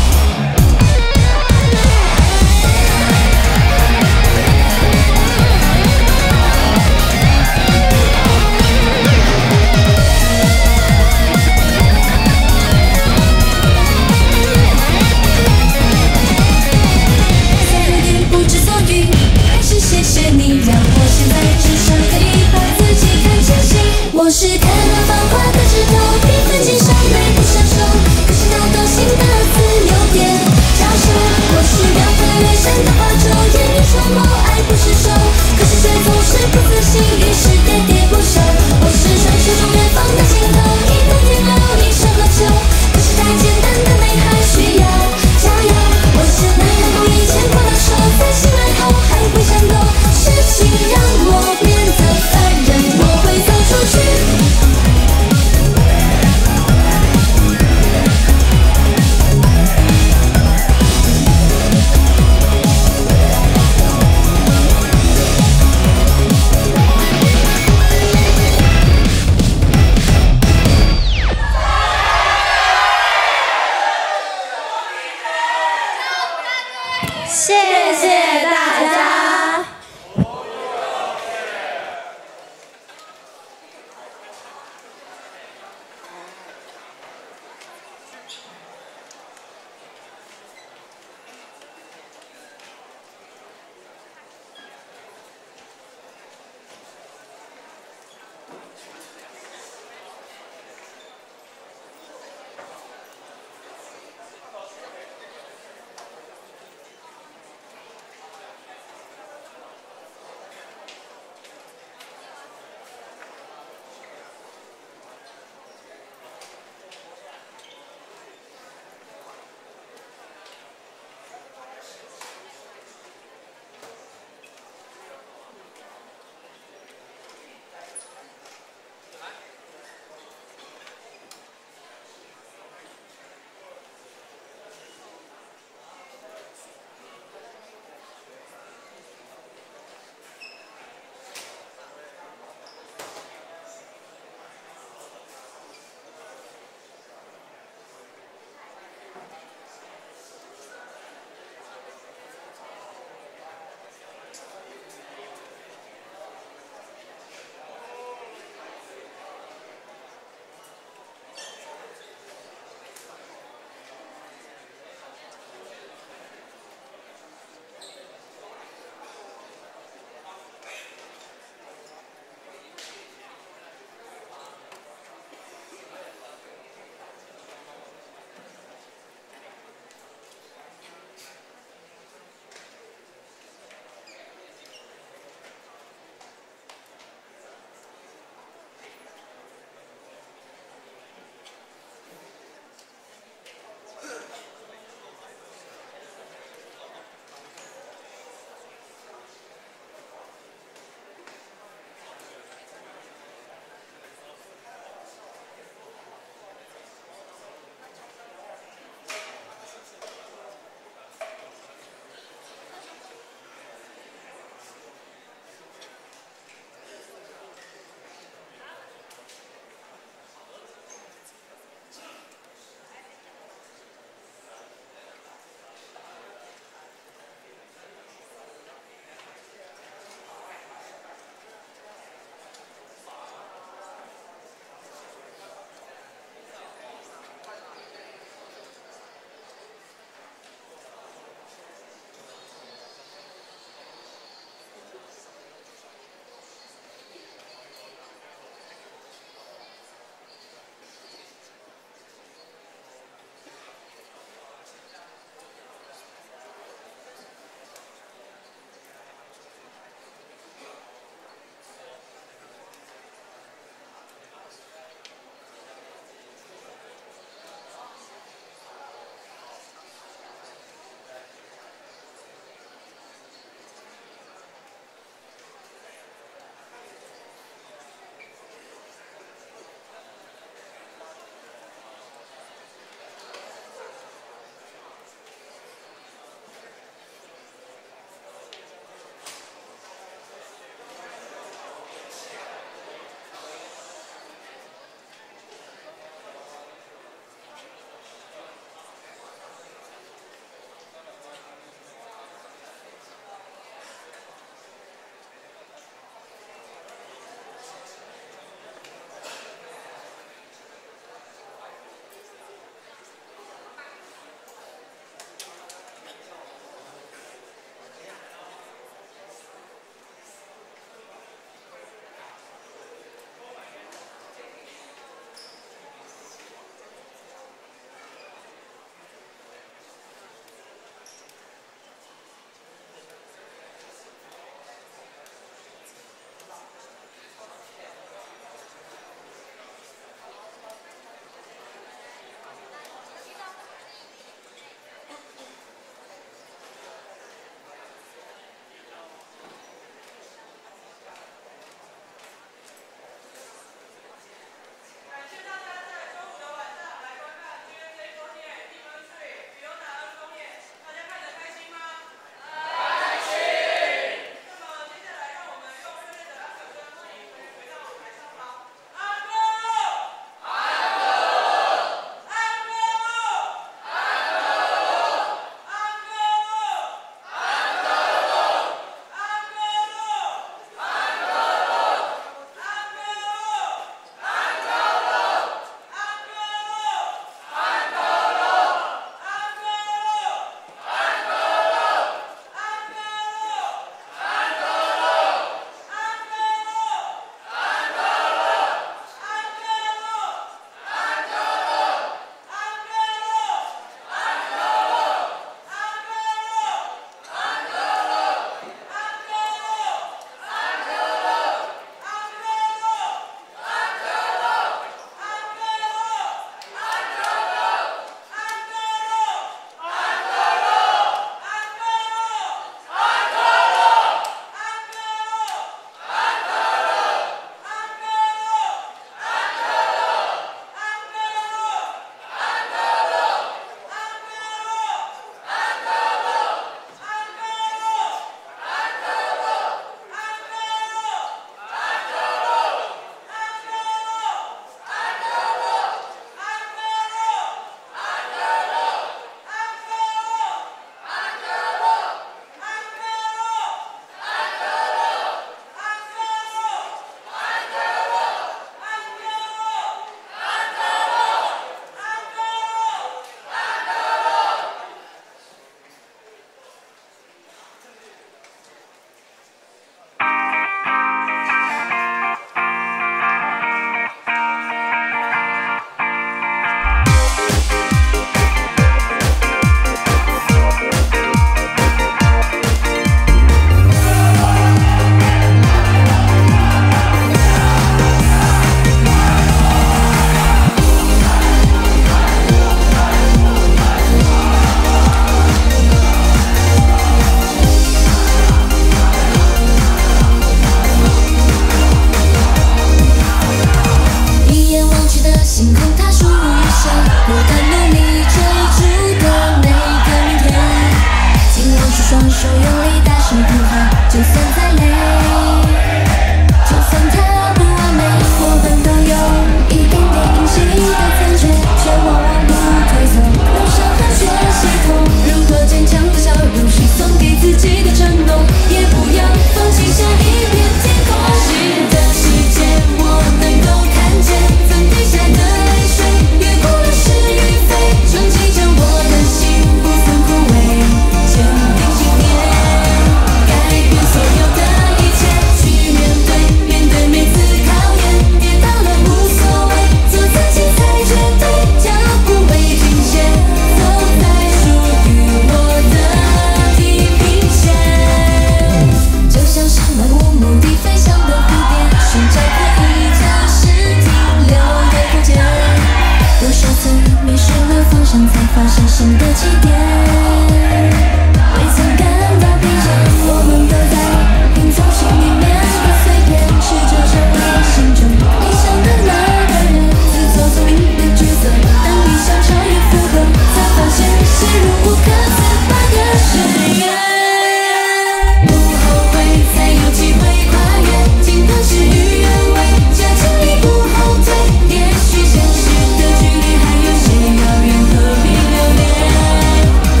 发深深的起点。未曾感到疲倦，我们都在拼凑心里面的碎片，试着成为心中理想的那个人。自作聪明的角色，当理想超越负荷，才发现陷入无可自拔的深渊。不后悔，才有机会跨越，尽管事与愿违，加强力不后退。也许现实的距离还有些遥远，何必留恋？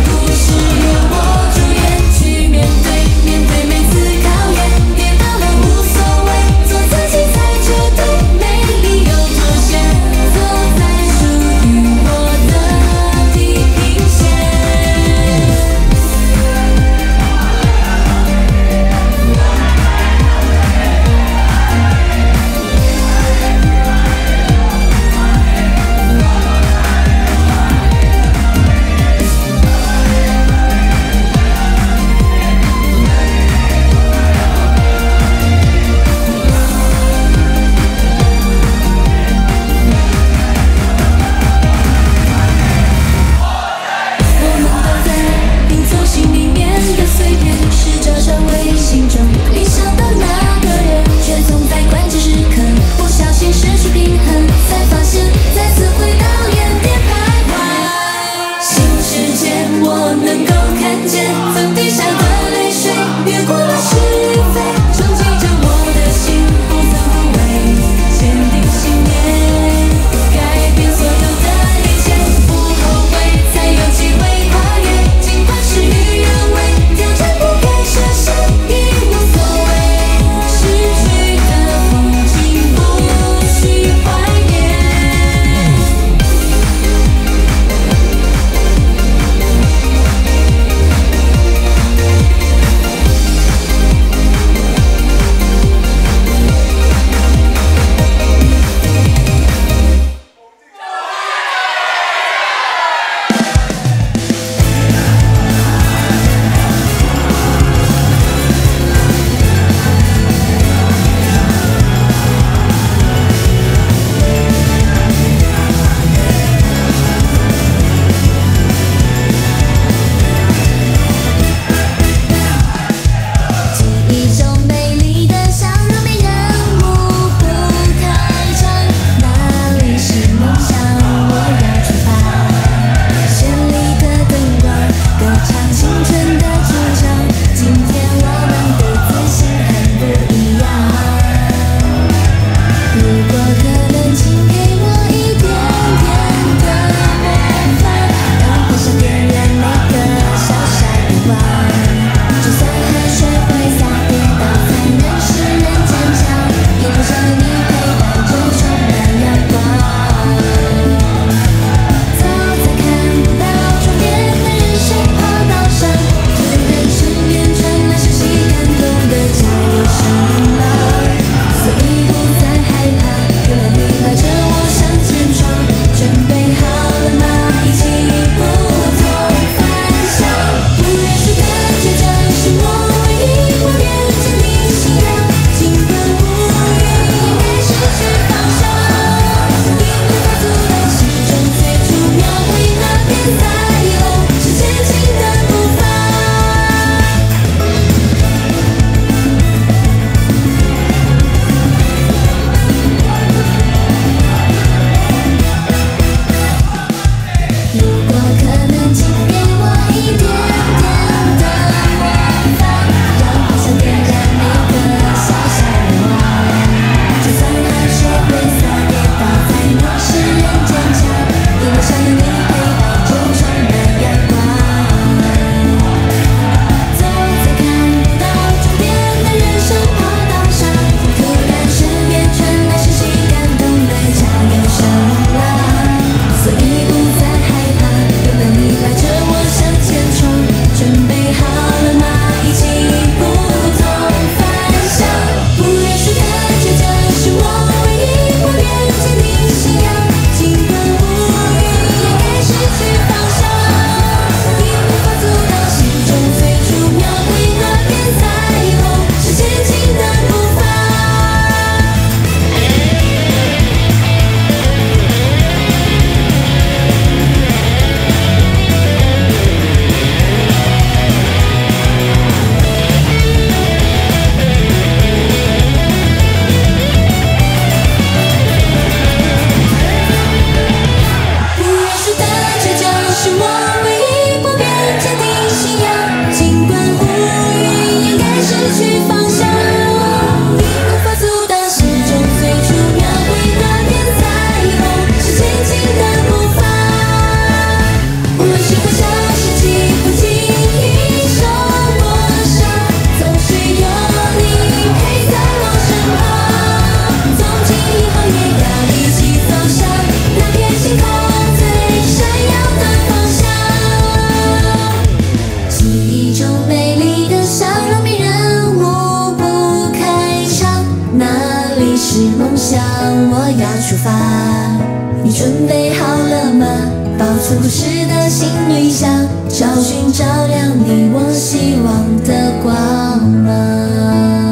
好了吗？保存故事的新旅箱，找寻照亮你我希望的光芒。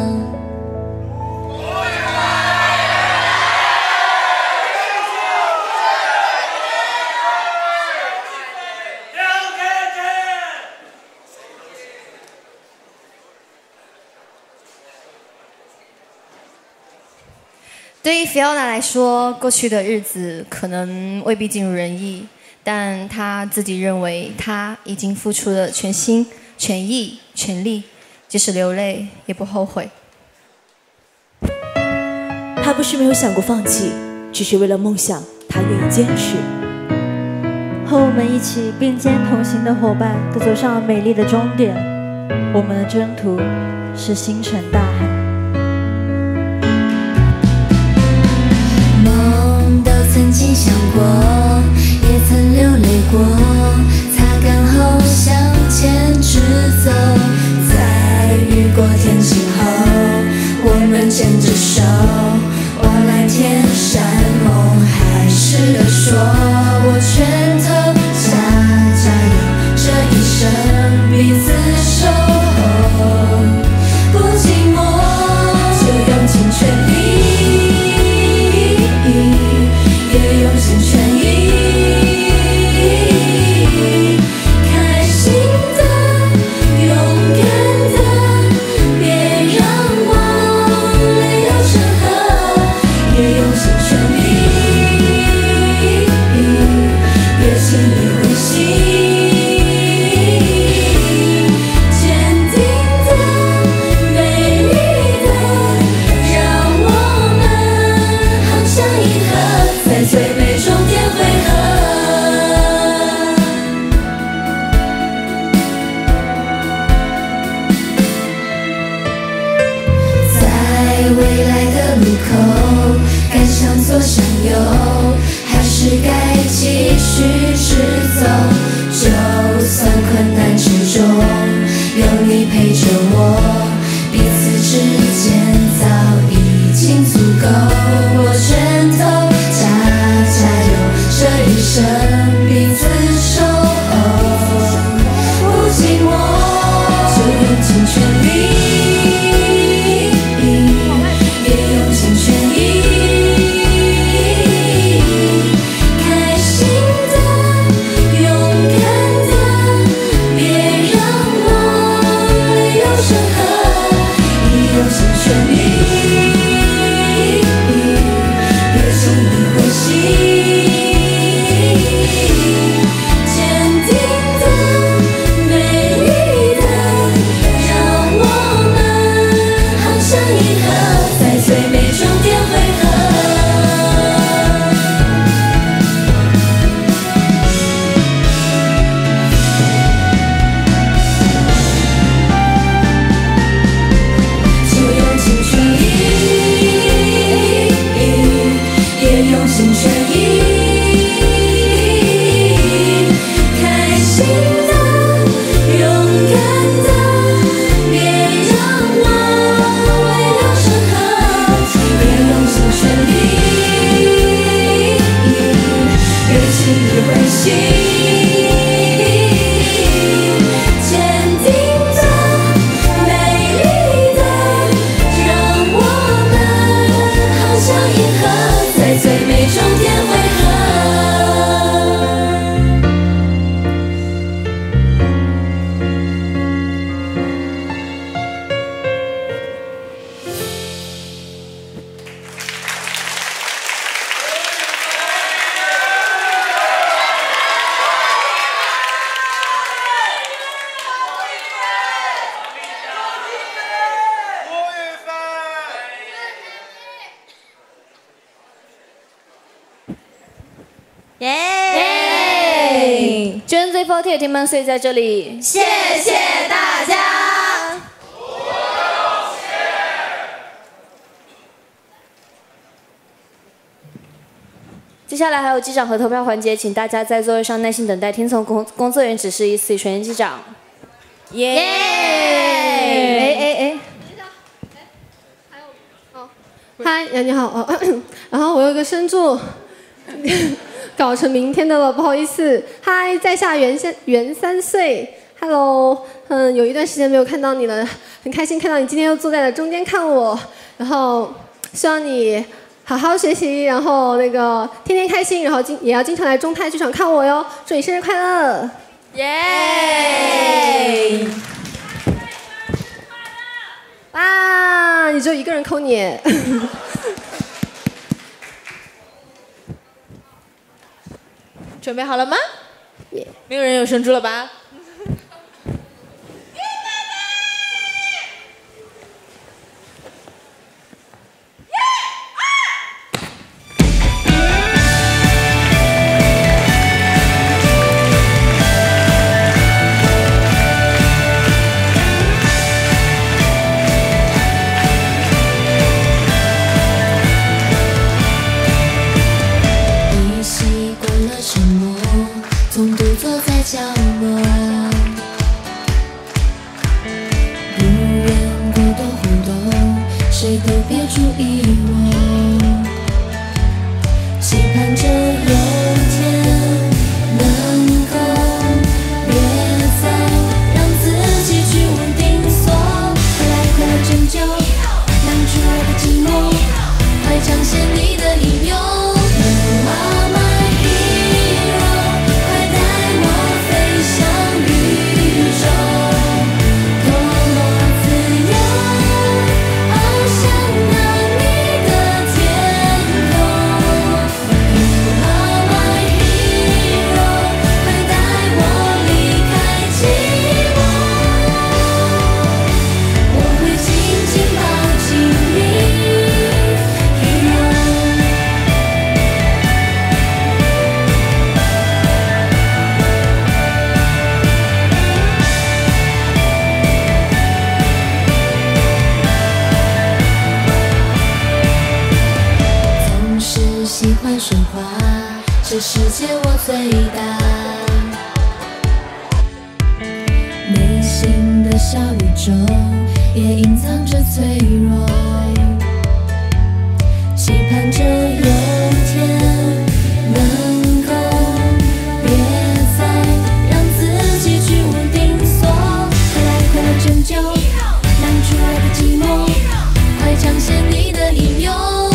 对于 Fiona 来说，过去的日子可能未必尽如人意，但她自己认为她已经付出了全心、全意、全力，即使流泪也不后悔。 她不是没有想过放弃，只是为了梦想，她愿意坚持。 和我们一起并肩同行的伙伴都走上了美丽的终点，我们的征途是星辰大海。 曾经想过，也曾流泪过，擦干后向前直走。在雨过天晴后，我们牵着手，往蓝天山盟海誓地说，我拳头加油，这一生彼此守候，不寂寞，就用尽全力。用尽全意，开心的，勇敢的，别让我泪流成河。也用尽全力，别轻易灰心。坚定的，美丽的，让我们航向银河。在最美终点汇合，在未来的路口，该向左向右，还是该继续直走？就算困难之中有你陪着我，彼此之间早已经足够。我拳头加油，这一生彼此守候，不寂寞，就用尽全力，也用尽全意，开心的，勇敢的，别让我泪流成河，也用尽全力。坚定的，美丽的，让我们航向银河，在最美终点汇合。就用尽全力，也用尽全意。 GNZ48 Team 们，所以在这里谢谢大家。 接下来还有击掌和投票环节，请大家在座位上耐心等待，听从工作人员指示，以此与全员击掌。耶！ 嗨，你好，然后我有一个深祝搞成明天的了，不好意思。嗨，在下袁3岁 ，Hello， 有一段时间没有看到你了，很开心看到你今天又坐在了中间看我，然后希望你好好学习，然后那个天天开心，然后也要经常来中泰剧场看我哟，祝你生日快乐！耶！啊，你只有一个人扣你。 准备好了吗？没有人有生猪了吧？ 角落，不愿过多互动，谁都别注意我，期盼着有天能够别再让自己去无定所，快来拯救，挡住我的寂寞，快彰显你的英勇。喜欢说话，这世界我最大，内心的小宇宙也隐藏着脆弱，期盼着有天能够别再让自己居无定所，快来拯救，挡住我的寂寞，快彰显你的英勇。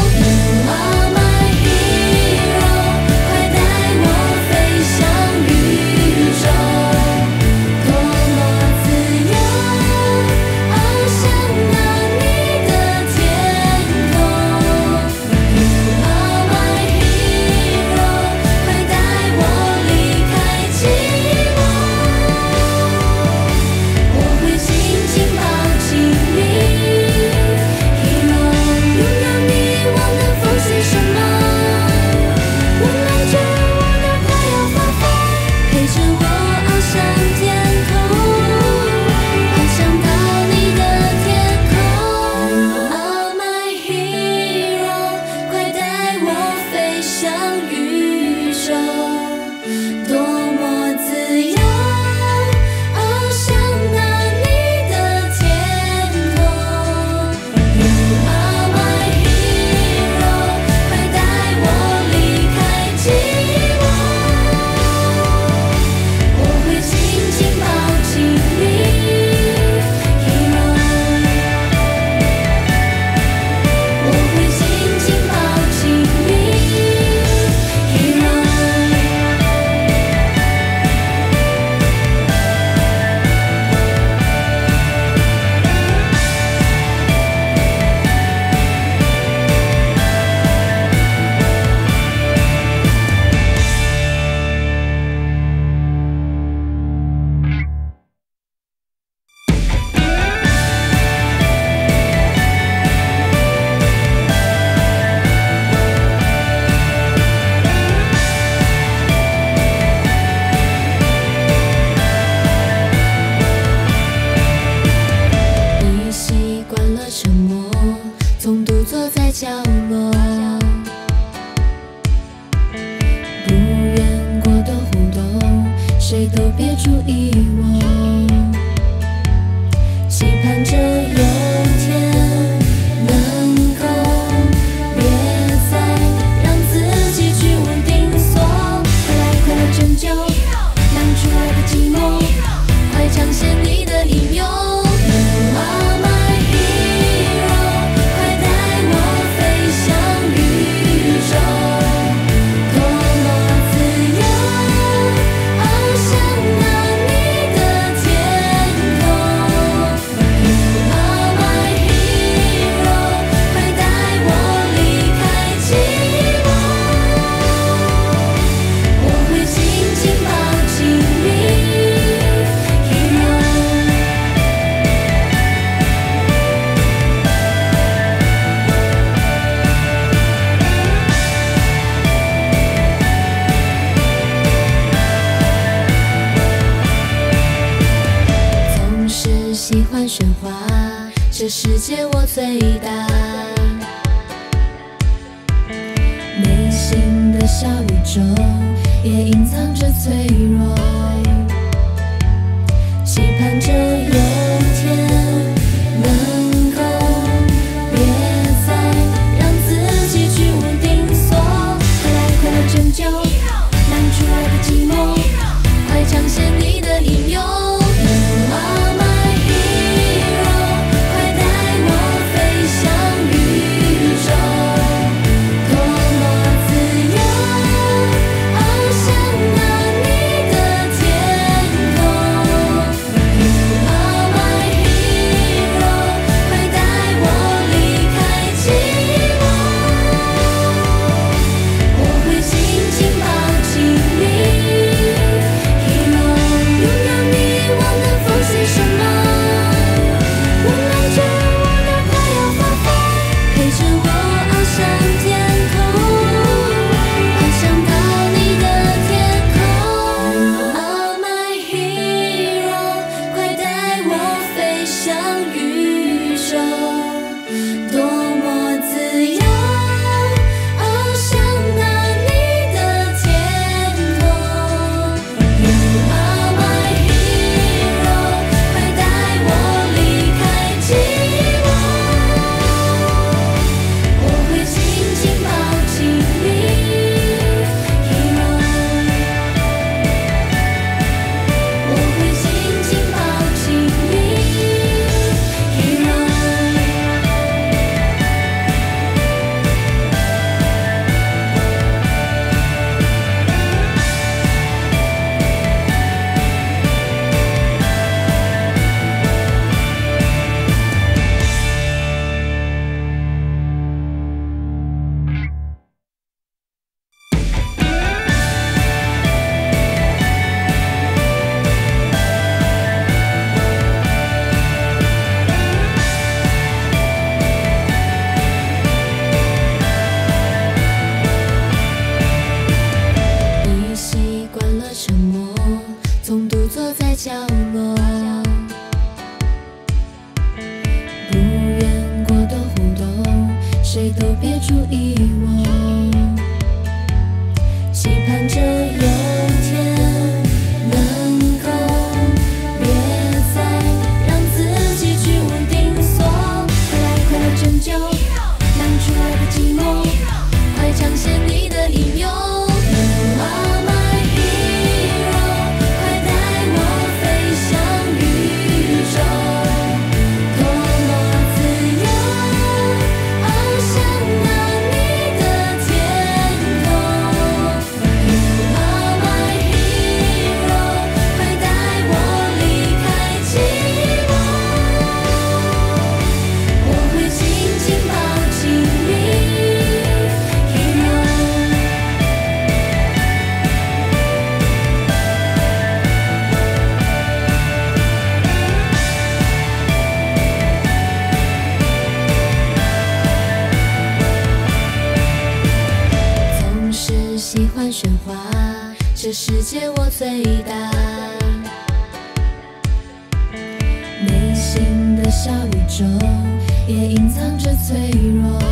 角落，不愿过多互动，谁都别注意我，期盼着有天能够别再让自己居无定所， 喧哗，这世界我最大。内心的小宇宙也隐藏着脆弱，期盼着有天能够别再让自己居无定所。快来快来拯救难出来的寂寞，快彰显你的英勇。You are my hero， 快带我飞向宇宙，多么自由，想到你的天空。You are my hero， 快带我离开寂寞，我会紧紧抱紧你。Hero， 拥有你我能奉献什么？温暖着我的快要发疯，陪着我翱翔天空，翱翔到你的天空。You are my hero， 快带我飞向宇宙，多么自由，想到你的天空。You are my hero， 快带我离开寂寞，我会紧紧抱紧你。Hero， 我会紧紧抱紧你。Hero。你习惯了沉默，总独坐在角落，不愿过多互动，谁都别注意我，期盼着有天能够别再让自己居无定所。快来快来拯救难出来的寂寞，快彰显你的英勇。You are my hero， 快带我飞向宇宙，多么自由，想到你的天空。You are my hero， 快带我离开寂寞，我会紧紧抱紧你。Hero。总是喜欢喧哗，这世界我最大。内心的小宇宙也隐藏着脆弱，